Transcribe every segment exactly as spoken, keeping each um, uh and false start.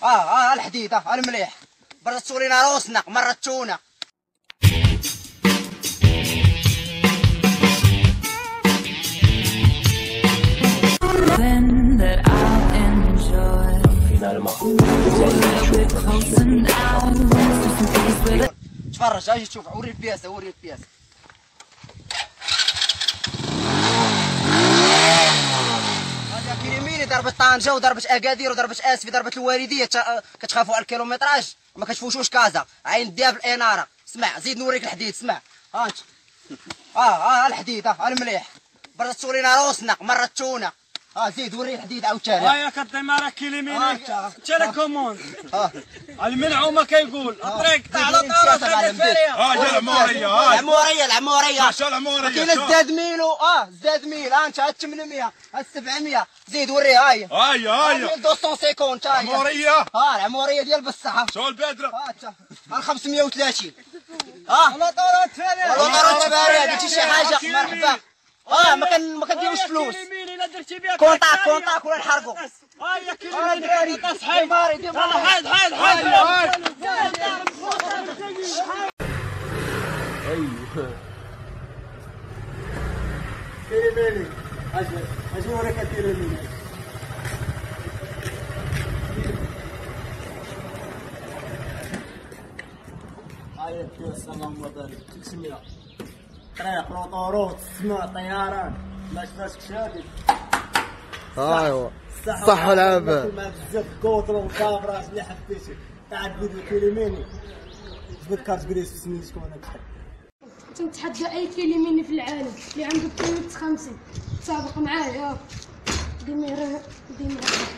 اه اه الحديد اه المليح برا تسولينا روسنا مرة تشونا. تفرج اجي تشوف وري البياسة وري البياسة. هذا كيليميني ضربة طنجة وضربة اكادير وضربة اسفي ضربة الوالدية كتخافوا على الكيلومتراج ما كتفوتوش كازا عين ديها بالانارة. اسمع زيد نوريك الحديد اسمع ها انت اه اه الحديد اه المليح برا تسولينا روسنا مرة تشونا. اه زيد وري الحديد عاوتاني. ها يا كديما كيليميني تيليكوموند المنعومه كيقول الطريق تاع على طرف الفريق. اه جا العموريه العموريه العموريه شو العموريه كاين الزاد ميلو اه زاد ميل ها انت ها ثمانمية ها سبعمية زيد وري هاي هاي هاي مية ومئتين وخمسين تا هي العموريه اه العموريه ديال بصحه شو البدره ها انت ها خمسمية وثلاثين اه على طرف الفريق على طرف الفريق قلتي شي حاجه مرحبا. اه ما كان ما كنديروش فلوس كونطاك كونطاك ولا نحرقوا. ها يا كيليميني تصحيح ماري ديما حيد حيد حيد ايوه كيليميني اجي اجي وراك كيليميني. هاي البياسة اللهم بارك تسمية طريق لوطوروط السماء طيران ما شفاش كشافي. ايوا صح العافية مع بزاف كوطرو وكاميرا اللي حبيتي تاع الفيديو كيليميني جبد كارت كريس في سنين شكون هكا. تنتحدى اي كيليميني في العالم اللي عنده قيمة خمسين تسابق معايا ديما ديما.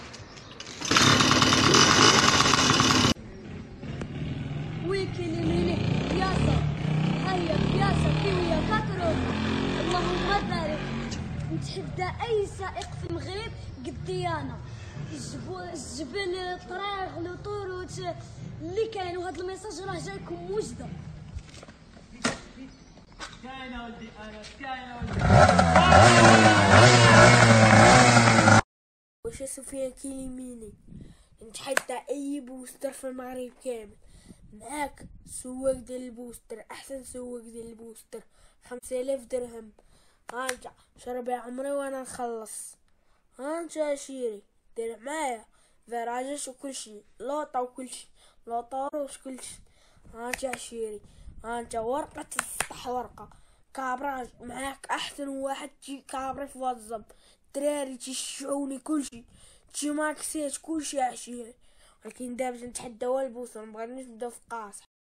وي كيليميني بياسة هيا بياسة كيوية كاترو اللهم بارك. نتحدى اي سائق في المغرب قدي انا الجبل الطريق لوطوروت اللي كاين وهذا الميساج راه جايكم موجده. كاين ولدي انا كاين ولدي. واش سفيان كيليميني نتحدى اي بوستر في المغرب كامل معاك سواق ديال البوستر احسن سواق ديال البوستر خمسة آلاف درهم. هانتا شربي عمري وانا نخلص. هانتا شيري دير معايا فراجش وكلشي لوطا وكلشي لوطوروش كلشي. هانتا شيري هانتا ورقة تفتح ورقة كابراج معاك احسن واحد تجي كابري في واتساب دراري تيشعوني كلشي تجي ماكسيت كلشي عشيري. ولكن دابا نتحداو البوصة مبغيناش نبداو في قاصح.